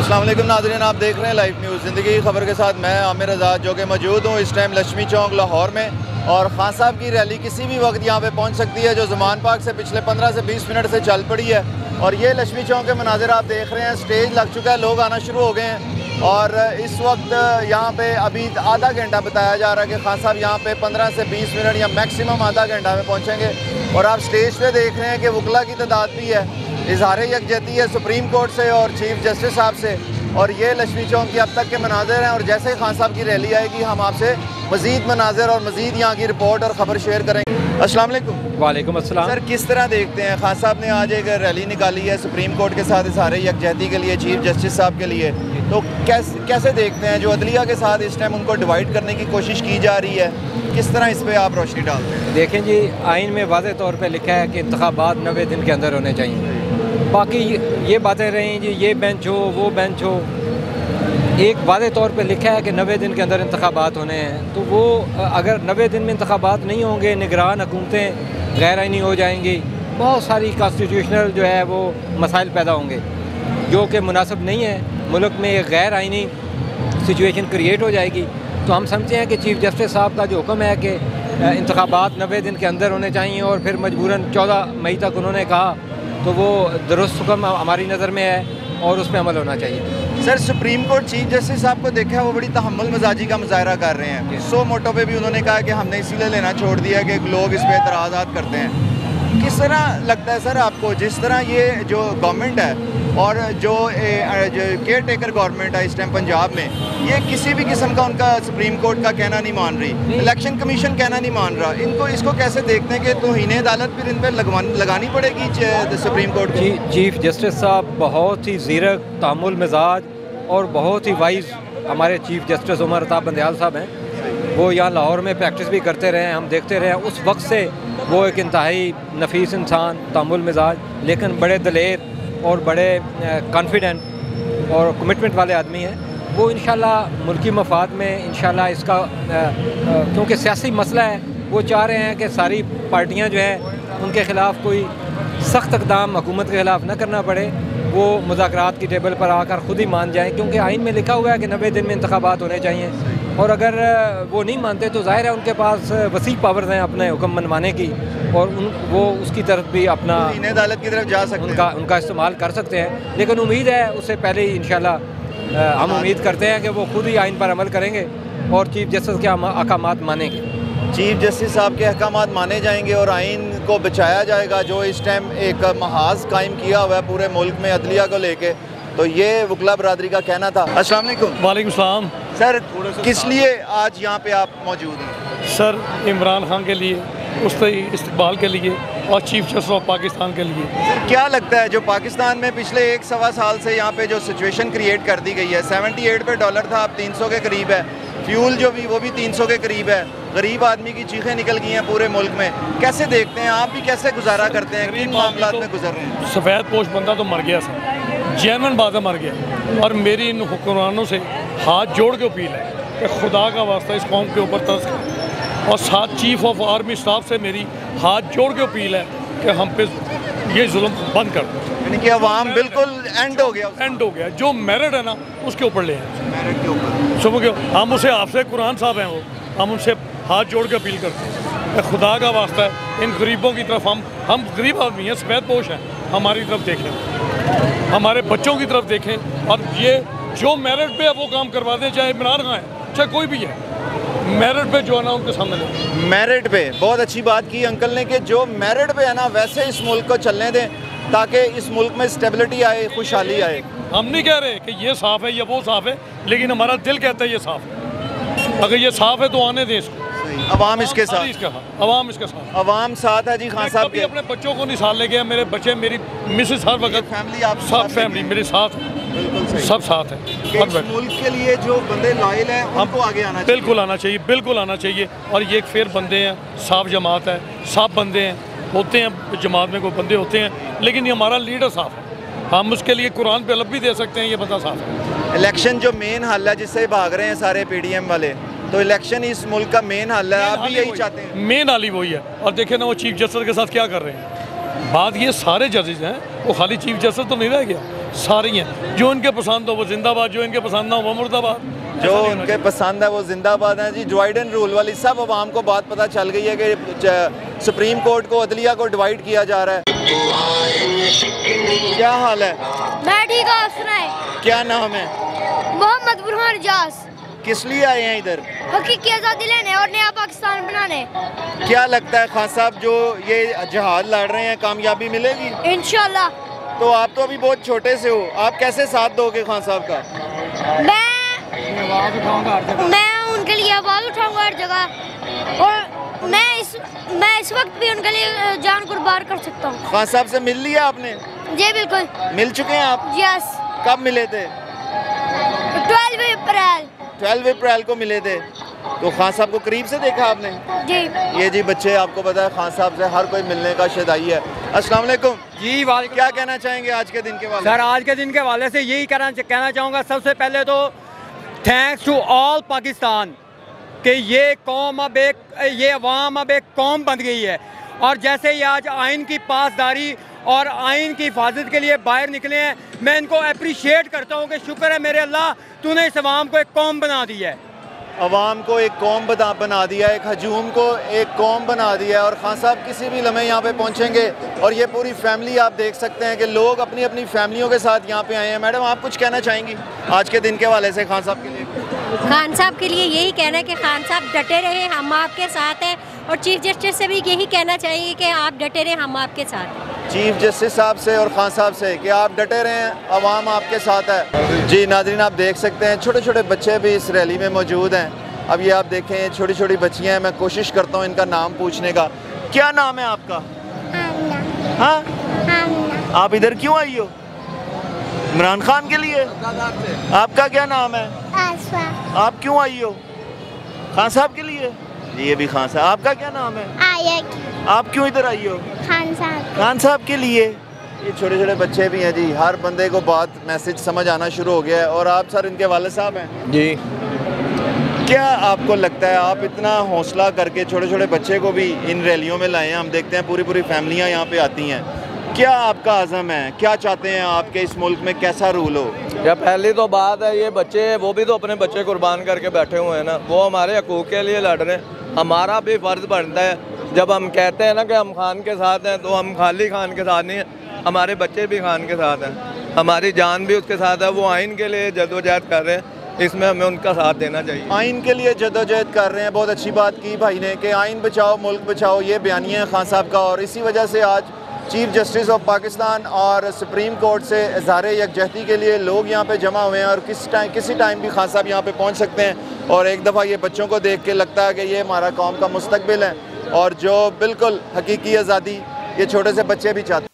अस्सलाम वालेकुम नाज़रीन, आप देख रहे हैं लाइव न्यूज़ ज़िंदगी की खबर के साथ मैं आमिर आज़ाद जो कि मौजूद हूँ इस टाइम लक्ष्मी चौक लाहौर में। और खान साहब की रैली किसी भी वक्त यहाँ पे पहुँच सकती है, जो ज़मान पार्क से पिछले 15 से 20 मिनट से चल पड़ी है। और ये लक्ष्मी चौक के मनाज़िर आप देख रहे हैं, स्टेज लग चुका है, लोग आना शुरू हो गए हैं। और इस वक्त यहाँ पे अभी आधा घंटा बताया जा रहा है कि खान साहब यहाँ पे 15 से 20 मिनट या मैक्सिमम आधा घंटा में पहुँचेंगे। और आप स्टेज पे देख रहे हैं कि वकला की तादाद भी है, इजहार यकजहती है सुप्रीम कोर्ट से और चीफ जस्टिस साहब से। और ये लक्ष्मी चौक की अब तक के मनाज़िर हैं। और जैसे ही खान साहब की रैली आएगी हम आपसे मज़ीद मनाज़िर और मज़ीद यहाँ की रिपोर्ट और ख़बर शेयर करेंगे। अस्सलाम वालेकुम। वालेकुम अस्सलाम। सर, किस तरह देखते हैं, खान साहब ने आज एक रैली निकाली है सुप्रीम कोर्ट के साथ इजहार यकजहती के लिए, चीफ जस्टिस साहब के लिए, तो कैसे देखते हैं जो अदलिया के साथ इस टाइम उनको डिवाइड करने की कोशिश की जा रही है, किस तरह इस पर आप रोशनी डालते हैं? देखें जी, आइन में वाज़ेह तौर पे लिखा है कि इंतखाबात 90 दिन के अंदर होने चाहिए। बाकी ये बातें रही जी, ये बेंच हो वो बेंच हो, एक वाज़ेह तौर पे लिखा है कि 90 दिन के अंदर इंतखाबात होने हैं। तो वो अगर 90 दिन में इंतखाबात नहीं होंगे, निगरान हुकूमतें गैर आइनी हो जाएंगी, बहुत सारी कॉन्स्टिट्यूशनल जो है वो मसाइल पैदा होंगे जो कि मुनासिब नहीं है। मुल्क में एक गैर आइनी सिचुएशन क्रिएट हो जाएगी। तो हम समझते हैं कि चीफ जस्टिस साहब का जो हुक्म है कि इंतखाबात 90 दिन के अंदर होने चाहिए और फिर मजबूरन 14 मई तक उन्होंने कहा, तो वो दुरुस्त हुक्म हमारी नज़र में है और उस पर अमल होना चाहिए। Sir, Supreme Court chief justice साहब को देखा है वो बड़ी तहम्मुल मिजाजी का मुजाहरा कर रहे हैं। सो मोटो पे भी उन्होंने कहा कि हमने इसीलिए लेना छोड़ दिया कि लोग इस पर एतराज़ात करते हैं। किस तरह लगता है सर आपको, जिस तरह ये जो गवर्नमेंट है और जो केयर टेकर गवर्नमेंट है इस टाइम पंजाब में, ये किसी भी किस्म का उनका सुप्रीम कोर्ट का कहना नहीं मान रही, इलेक्शन कमीशन कहना नहीं मान रहा, इसको कैसे देखते हैं कि तौहीन अदालत फिर इन पर लगानी पड़ेगी सुप्रीम कोर्ट को? चीफ जस्टिस साहब बहुत ही ज़ीरक, तामुल मिजाज और बहुत ही वाइज हमारे चीफ जस्टिस उमर अताब बंदयाल साहब हैं। वो यहाँ लाहौर में प्रैक्टिस भी करते रहे हैं, हम देखते रहे हैं। उस वक्त से वो एक इंतहाई नफीस इंसान, तामुल मिजाज, लेकिन बड़े दलेर और बड़े कॉन्फिडेंट और कमिटमेंट वाले आदमी हैं। वो इंशाल्लाह मुल्की मफाद में इंशाल्लाह इसका क्योंकि सियासी मसला है, वो चाह रहे हैं कि सारी पार्टियां जो हैं उनके ख़िलाफ़ कोई सख्त इक़दाम हुकूमत के ख़िलाफ़ न करना पड़े, वो मुज़ाकरात की टेबल पर आकर ख़ुद ही मान जाएँ। क्योंकि आइन में लिखा हुआ है कि 90 दिन में इंतखाबात होने चाहिए और अगर वो नहीं मानते तो ज़ाहिर है उनके पास वसी पावर्स हैं अपने हुक्म मनवाने की और वो उसकी तरफ भी अपना अदालत की तरफ जा सकते हैं, उनका इस्तेमाल कर सकते हैं। लेकिन उम्मीद है उससे पहले ही इंशाल्लाह हम उम्मीद करते हैं कि वो खुद ही आइन पर अमल करेंगे और चीफ जस्टिस के अहकामात मानेंगे। चीफ जस्टिस साहब के अहकामात माने जाएंगे और आइन को बचाया जाएगा, जो इस टाइम एक महाज कायम किया हुआ है पूरे मुल्क में अदलिया को लेके। तो ये वकला बरादरी का कहना था। अस्सलाम वालेकुम। वालेकुम सलाम। सर, किस लिए आज यहाँ पे आप मौजूद हैं? सर, इमरान खान के लिए, उसके इस्तकबाल के लिए और चीफ जस्टिस ऑफ पाकिस्तान के लिए। सर, क्या लगता है जो पाकिस्तान में पिछले 1-1.25 साल से यहाँ पे जो सिचुएशन क्रिएट कर दी गई है, 78 पे डॉलर था, अब 300 के करीब है, फ्यूल जो भी वो भी 300 के करीब है, गरीब आदमी की चीखें निकल गई हैं पूरे मुल्क में, कैसे देखते हैं आप, भी कैसे गुजारा करते हैं, किन मामलात में गुजर रहे हैं? सफ़ेद पोश बंदा तो मर गया सर, जैनवन बात मर गया। और मेरी इन हुक्मरानों से हाथ जोड़ के अपील है कि खुदा का वास्ता इस कौम के ऊपर तरस करें। और साथ चीफ ऑफ आर्मी स्टाफ से मेरी हाथ जोड़ के अपील है कि हम पे ये जुल्म बंद कर दो। यानी कि अवाम बिल्कुल एंड हो गया, जो मेरिट है ना उसके ऊपर ले आए, मेरिट के ऊपर। सुबह के हम उसे आपसे कुरान साहब हैं, वो हम उनसे हाथ जोड़ के अपील करते हैं, खुदा का वास्ता है इन गरीबों की तरफ, हम गरीब आदमी हैं, सफ़ेद पोश हैं, हमारी तरफ देखें, हमारे बच्चों की तरफ देखें। और ये जो मेरिट पे है वो काम करवा दें, चाहे इमरान खान है चाहे कोई भी है, मेरिट पे जो है ना उनके सामने लें। मेरिट पे बहुत अच्छी बात की अंकल ने कि जो मेरिट पे है ना वैसे इस मुल्क को चलने दें ताकि इस मुल्क में स्टेबिलिटी आए, खुशहाली आए। हम नहीं कह रहे कि ये साफ़ है या वो साफ़ है, लेकिन हमारा दिल कहता है ये साफ़ है। अगर ये साफ़ है तो आने दें इसको। अवाम इसके साथ, अवाम इसके साथ, अवाम साथ है जी। खान साहब के अपने बच्चों को निसाल ले गया, मेरे बच्चे, मेरी मिसेस, हर वक्त फैमिली, आप सब फैमिली मेरे साथ, सब साथ है। इस मुल्क के लिए जो बंदे लायल हैं उनको आगे आना चाहिए, बिल्कुल आना चाहिए, बिल्कुल आना चाहिए। और ये एक फेर बंदे हैं, साफ जमात है, साफ बंदे हैं, होते हैं जमात में कोई बंदे होते हैं, लेकिन ये हमारा लीडर साफ है, हम उसके लिए कुरान पे लब भी दे सकते हैं, ये बंदा साफ है। इलेक्शन जो मेन हल है जिससे भाग रहे हैं सारे PDM वाले, तो इलेक्शन इस मुल्क का मेन हल है, आप भी यही चाहते हैं? मेन हल ही वही है। और देखे ना वो चीफ जस्टिस के साथ क्या कर रहे हैं। बात ये सारे जजेस हैं, वो खाली चीफ जस्टिस तो नहीं रह गया, सारी हैं। जो इनके पसंद हो वो जिंदाबाद, जो इनके पसंद ना हो वो मुर्दाबाद। जो उनके पसंद है वो जिंदाबाद हैं जी। डिवाइड एंड रूल वाली सब आवाम को बात पता चल गई है कि सुप्रीम कोर्ट को, अदलिया को डिवाइड किया जा रहा है। क्या हाल है? मैं ठीक हूँ, आप सुनाए? क्या नाम है? मोहम्मद बुरहान रिजाज। किस लिए आए हैं इधर? हकीकी आज़ादी लेने और नया पाकिस्तान बनाने। क्या लगता है खान साहब जो ये जहाद लड़ रहे हैं कामयाबी मिलेगी? इंशाल्लाह। तो आप तो अभी बहुत छोटे से हो, आप कैसे साथ दोगे खान साहब का? मैं उनके लिए आवाज़ उठाऊंगा हर जगह, और मैं इस वक्त भी उनके लिए जान कुर्बान कर सकता हूँ। खान साहब से मिल लिया आपने? जी बिल्कुल। मिल चुके हैं आप? यस। कब मिले थे? 12 अप्रैल। 12 अप्रैल को मिले थे। तो खान साहब को करीब से देखा आपने? जी। ये जी बच्चे, आपको पता है खान साहब से हर कोई मिलने का शदाई है। अस्सलाम वालेकुम जी। क्या कहना चाहेंगे आज के दिन के वाले? सर, आज के दिन के हवाले से यही कहना चाहूँगा, सबसे पहले तो थैंक्स टू ऑल पाकिस्तान कि ये अवाम अब एक कौम बन गई है। और जैसे ही आज आइन की पासदारी और आइन की हिफाजत के लिए बाहर निकले हैं, मैं इनको अप्रिशिएट करता हूँ कि शुक्र है मेरे अल्लाह, तूने इस अवाम को एक कौम बना दी है। अवाम को एक कौम बना दिया, एक हजूम को एक कौम बना दिया है। और खान साहब किसी भी लम्हे यहाँ पे पहुँचेंगे और ये पूरी फैमिली आप देख सकते हैं कि लोग अपनी अपनी फैमिलियों के साथ यहाँ पे आए हैं। मैडम, आप कुछ कहना चाहेंगी आज के दिन के हवाले से खान साहब के लिए? खान साहब के लिए यही कहना है कि खान साहब डटे रहे, हम आपके साथ हैं। और चीफ जस्टिस से भी यही कहना चाहिए कि आप डटे रहे, हम आपके साथ हैं। चीफ जस्टिस साहब से और खान साहब से कि आप डटे रहें, अवाम आपके साथ है। जी नाज़रीन, आप देख सकते हैं छोटे छोटे बच्चे भी इस रैली में मौजूद हैं। अब ये आप देखें, छोटी छोटी बच्चियाँ हैं। मैं कोशिश करता हूँ इनका नाम पूछने का। क्या नाम है आपका? हाँ, आप इधर क्यों आई हो? इमरान खान के लिए? आपका क्या नाम है? आप क्यों आई हो? खान साहब के लिए? ये भी खान साहब। आपका क्या नाम है? आयत। आप क्यों इधर आई हो? खान साहब। खान साहब के लिए। ये छोटे छोटे बच्चे भी हैं जी। हर बंदे को बात मैसेज समझ आना शुरू हो गया है। और आप सर इनके वाले साहब हैं जी। क्या आपको लगता है, आप इतना हौसला करके छोटे छोटे बच्चे को भी इन रैलियों में लाए हैं? हम देखते हैं पूरी पूरी फैमिलियाँ यहाँ पे आती हैं। क्या आपका आज़म है? क्या चाहते हैं आपके इस मुल्क में कैसा रूल हो? या पहली तो बात है, ये बच्चे वो भी तो अपने बच्चे कुर्बान करके बैठे हुए हैं ना, वो हमारे हकूक़ के लिए लड़ रहे हैं। हमारा भी फ़र्ज़ बनता है, जब हम कहते हैं ना कि हम खान के साथ हैं, तो हम खाली खान के साथ नहीं हैं, हमारे बच्चे भी खान के साथ हैं, हमारी जान भी उसके साथ है। वो आइन के लिए जदोजहद कर रहे हैं, इसमें हमें उनका साथ देना चाहिए। आइन के लिए जदोजहद कर रहे हैं। बहुत अच्छी बात की भाई ने कि आइन बचाओ मुल्क बचाओ, ये बयानिया है खान साहब का। और इसी वजह से आज चीफ जस्टिस ऑफ पाकिस्तान और सुप्रीम कोर्ट से इज़हार यकजहती के लिए लोग यहाँ पे जमा हुए हैं। और किसी टाइम भी खान साहब यहाँ पे पहुँच सकते हैं। और एक दफ़ा ये बच्चों को देख के लगता है कि ये हमारा कौम का मुस्तकबिल है, और जो बिल्कुल हकीकी आज़ादी ये छोटे से बच्चे भी चाहते हैं।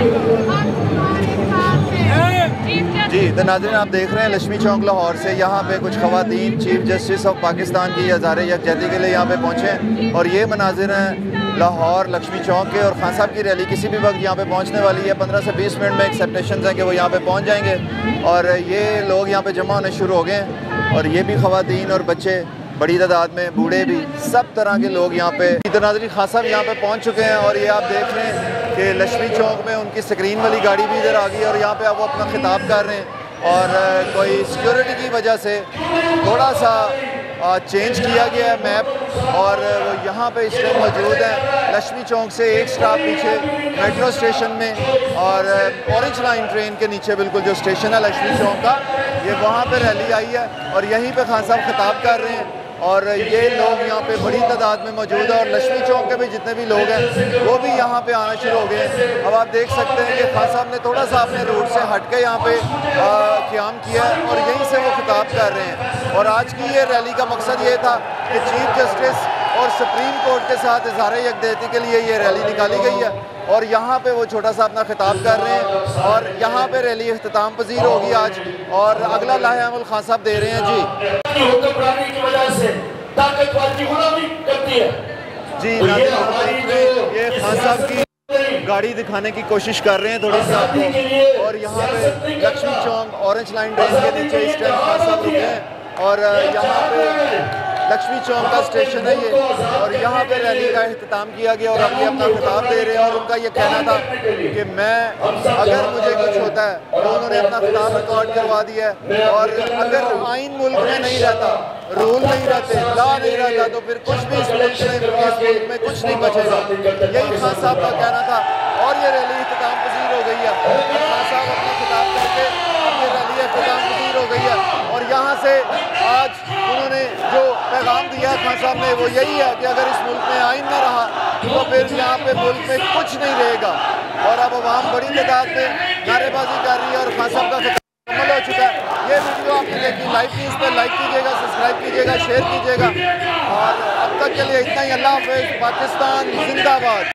जी तो नाज़रीन, आप देख रहे हैं लक्ष्मी चौक लाहौर से, यहाँ पे कुछ ख़वातीन चीफ जस्टिस ऑफ पाकिस्तान की इज़हार यकजहती के लिए यहाँ पे पहुँचे हैं। और ये मनाजिर हैं लाहौर लक्ष्मी चौक के। और खान साहब की रैली किसी भी वक्त यहाँ पे पहुँचने वाली है। 15 से 20 मिनट में एक्सेप्टेशन हैं कि वो यहाँ पे पहुँच जाएंगे। और ये लोग यहाँ पे जमा होने शुरू हो गए हैं। और ये भी ख़वातीन और बच्चे बड़ी तादाद में, बूढ़े भी, सब तरह के लोग यहाँ पे। तो नाज़रीन, खान साहब यहाँ पे पहुँच चुके हैं। और ये आप देख रहे हैं कि लक्ष्मी चौक में उनकी स्क्रीन वाली गाड़ी भी इधर आ गई। और यहाँ पे अब वो अपना खिताब कर रहे हैं। और कोई सिक्योरिटी की वजह से थोड़ा सा चेंज किया गया है मैप। और वो यहाँ पे इस टाइम मौजूद है लक्ष्मी चौक से एक स्टॉप पीछे मेट्रो स्टेशन में। और ऑरेंज लाइन ट्रेन के नीचे बिल्कुल जो स्टेशन है लक्ष्मी चौक का, ये वहाँ पे रैली आई है। और यहीं पे खान साहब खिताब कर रहे हैं। और ये लोग यहाँ पे बड़ी तादाद में मौजूद है। और लक्ष्मी चौक के भी जितने भी लोग हैं वो भी यहाँ पे आना शुरू हो गए हैं। अब आप देख सकते हैं कि खान साहब ने थोड़ा सा अपने रूट से हट के यहाँ पे क़याम किया है। और यहीं से वो खिताब कर रहे हैं। और आज की ये रैली का मकसद ये था कि चीफ जस्टिस और सुप्रीम कोर्ट के साथ इज़हार यकजहती के लिए ये रैली निकाली गई है। और यहाँ पे वो छोटा सा अपना खिताब कर रहे हैं। और यहाँ पे रैली इख्तिताम पजीर होगी आज। और अगला लाहे-ए-अमल खान साहब दे रहे हैं जी। जी ये खान साहब की गाड़ी दिखाने की कोशिश कर रहे हैं थोड़ी सी आपको। और यहाँ पे Lakshmi Chowk orange line train के नीचे इस टाइम खान साहब रुके हैं। और यहाँ पे लक्ष्मी चौक का स्टेशन है ये, और यहाँ पे रैली का अख्ताम किया गया और अभी अपना खिताब दे रहे हैं। और उनका ये कहना था कि मैं अगर मुझे कुछ होता है, तो उन्होंने अपना खिताब रिकॉर्ड करवा दिया है, और अगर आइन मुल्क में नहीं रहता, रूल नहीं रहते, लॉ नहीं रहता, तो फिर कुछ भी इस मुल्क में कुछ नहीं बचेगा। यही खान साहब का कहना था और ये रैली इख्तिताम पसीर हो गई है। खान साहब अपना खिताब करके अब ये रैली इख्तिताम पसीर हो गई है, और यहाँ से आज उन्होंने जो पैगाम दिया खान साहब ने वो यही है कि अगर इस मुल्क में आइन न रहा तो फिर यहाँ पे मुल्क में कुछ नहीं रहेगा। और अब अवाम बड़ी तादाद में नारेबाजी कर रही है और खान साहब का मुकम्मल हो चुका है। ये वीडियो आपने देखी, लाइव न्यूज़ पर लाइक कीजिएगा, सब्सक्राइब कीजिएगा, शेयर कीजिएगा, और अब तक के लिए इतना ही। अल्लाह हाफ़िज़। पाकिस्तान जिंदाबाद।